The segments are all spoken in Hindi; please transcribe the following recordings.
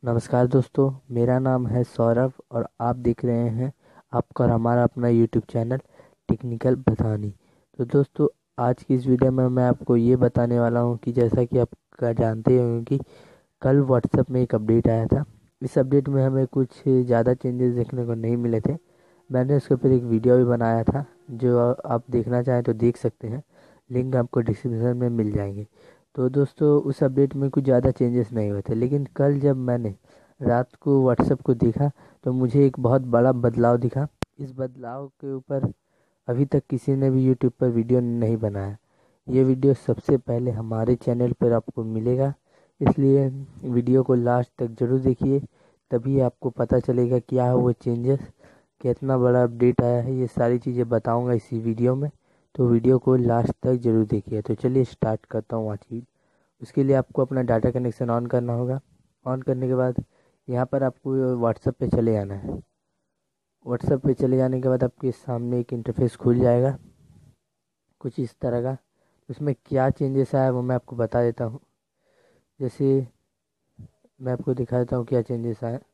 नमस्कार दोस्तों, मेरा नाम है सौरभ और आप देख रहे हैं आपका और हमारा अपना यूट्यूब चैनल टेक्निकल बथानी। तो दोस्तों, आज की इस वीडियो में मैं आपको ये बताने वाला हूँ कि जैसा कि आप जानते होंगे कि कल व्हाट्सएप में एक अपडेट आया था। इस अपडेट में हमें कुछ ज़्यादा चेंजेस देखने को नहीं मिले थे। मैंने उसके ऊपर एक वीडियो भी बनाया था, जो आप देखना चाहें तो देख सकते हैं। लिंक आपको डिस्क्रिप्शन में मिल जाएंगे। तो दोस्तों, उस अपडेट में कुछ ज़्यादा चेंजेस नहीं हुए थे, लेकिन कल जब मैंने रात को व्हाट्सएप को देखा तो मुझे एक बहुत बड़ा बदलाव दिखा। इस बदलाव के ऊपर अभी तक किसी ने भी यूट्यूब पर वीडियो नहीं बनाया। ये वीडियो सबसे पहले हमारे चैनल पर आपको मिलेगा, इसलिए वीडियो को लास्ट तक जरूर देखिए। तभी आपको पता चलेगा क्या है वो चेंजेस, कितना बड़ा अपडेट आया है। ये सारी चीज़ें बताऊंगा इसी वीडियो में, तो वीडियो को लास्ट तक जरूर देखिए। तो चलिए स्टार्ट करता हूँ आज की। उसके लिए आपको अपना डाटा कनेक्शन ऑन करना होगा। ऑन करने के बाद यहाँ पर आपको व्हाट्सएप पे चले जाना है। व्हाट्सएप पे चले जाने के बाद आपके सामने एक इंटरफेस खुल जाएगा कुछ इस तरह का। उसमें क्या चेंजेस आया वो मैं आपको बता देता हूँ। जैसे मैं आपको दिखा देता हूँ क्या चेंजेस आए।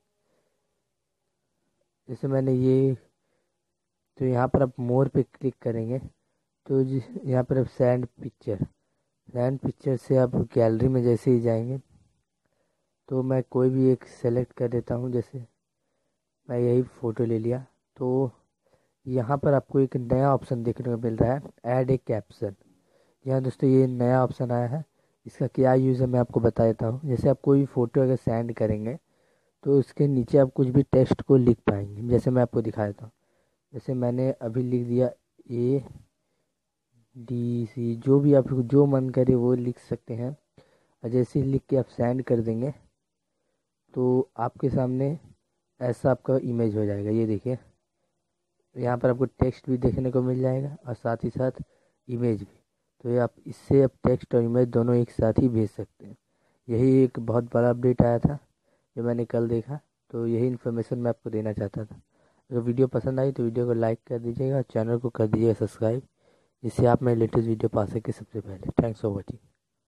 जैसे मैंने ये, तो यहाँ पर आप मोर पे क्लिक करेंगे तो यहाँ पर आप सैंड पिक्चर से आप गैलरी में जैसे ही जाएंगे तो मैं कोई भी एक सेलेक्ट कर देता हूँ। जैसे मैं यही फ़ोटो ले लिया, तो यहाँ पर आपको एक नया ऑप्शन देखने को मिल रहा है, ऐड ए कैप्शन। यहाँ दोस्तों ये नया ऑप्शन आया है। इसका क्या यूज़ है मैं आपको बता देता हूँ। जैसे आप कोई भी फ़ोटो अगर सेंड करेंगे तो उसके नीचे आप कुछ भी टेक्स्ट को लिख पाएंगे। जैसे मैं आपको दिखा देता हूँ। जैसे मैंने अभी लिख दिया ADC, जो भी आपको जो मन करे वो लिख सकते हैं। और जैसे ही लिख के आप सेंड कर देंगे तो आपके सामने ऐसा आपका इमेज हो जाएगा। ये देखिए, यहाँ पर आपको टेक्स्ट भी देखने को मिल जाएगा और साथ ही साथ इमेज भी। तो ये आप इससे आप टेक्स्ट और इमेज दोनों एक साथ ही भेज सकते हैं। यही एक बहुत बड़ा अपडेट आया था जो मैंने कल देखा। तो यही इन्फॉर्मेशन मैं आपको देना चाहता था। अगर वीडियो पसंद आई तो वीडियो को लाइक कर दीजिएगा, चैनल को कर दीजिएगा सब्सक्राइब, जिससे आप मेरे लेटेस्ट वीडियो पा सके सबसे पहले। Thanks for watching.